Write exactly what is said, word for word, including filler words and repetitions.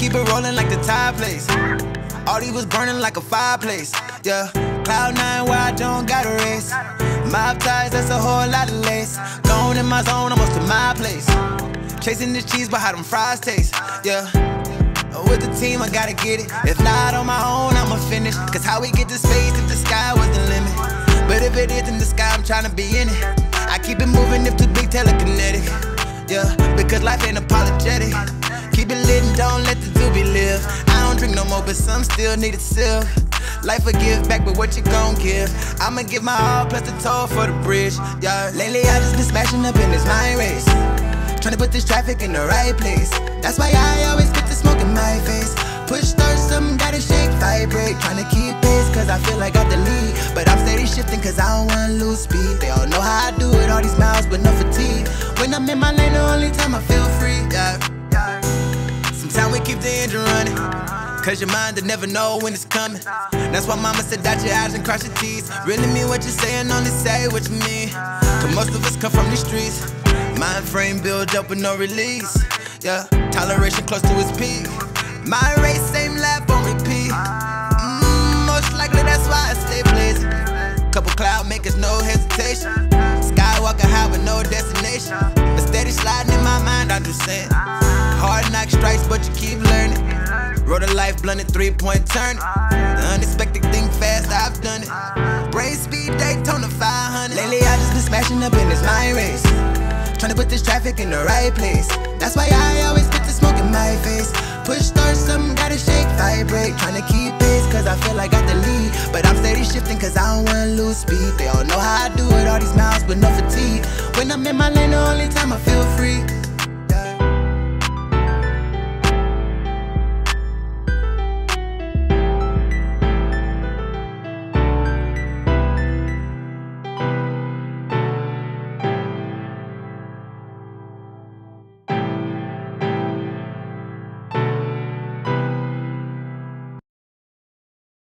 keep it rolling like the tide place. All these was burning like a fireplace. Yeah, cloud nine where I don't gotta race. Mob ties, that's a whole lot of lace. Gone in my zone, almost to my place. Chasing this cheese, but how them fries taste. Yeah, with the team, I gotta get it. If not on my own, I'ma finish. Cause how we get to space if the sky was the limit? But if it is in the sky, I'm tryna be in it. I keep it moving if too big, telekinetic. Yeah, because life ain't apologetic. Keep it lit and don't let the doobie live. I don't drink no more, but some still need a sip. Life will give back, but what you gon' give? I'ma give my all plus the toll for the bridge. Yeah, lately I just been smashing up in this mind race. Tryna put this traffic in the right place. That's why I always get the smoke in my face. Push start something, gotta shake, vibrate. Tryna keep pace, cause I feel like I got the lead. But I'm steady shifting, cause I don't wanna lose speed. They all know how I do it, all these miles, but no fatigue. When I'm in my lane, the only time I feel free. Yeah. Sometimes we keep the engine running, cause your mind will never know when it's coming. That's why mama said dot your I's and cross your T's. Really mean what you're saying, only say what you mean. Cause most of us come from these streets. Mind frame build up with no release. Yeah, toleration close to its peak. My race, same lap on repeat. Mm, most likely that's why I stay blazing. Couple cloud makers, no hesitation. Skywalker high with no destination. But steady sliding in my mind, I'm just saying. Hard knock strikes, but you keep learning. Road of life, blunted three-point turn. The unexpected thing fast, I've done it. Brain speed, Daytona five hundred. Lately I just been smashing up in this mind race. Tryna put this traffic in the right place. That's why I always put the smoke in my face. Push start something, gotta shake, vibrate. Tryna keep pace, cause I feel like I got the lead. But I'm steady shifting, cause I don't wanna lose speed. They all know how I do it, all these miles, but no fatigue. When I'm in my lane, the only time I feel free.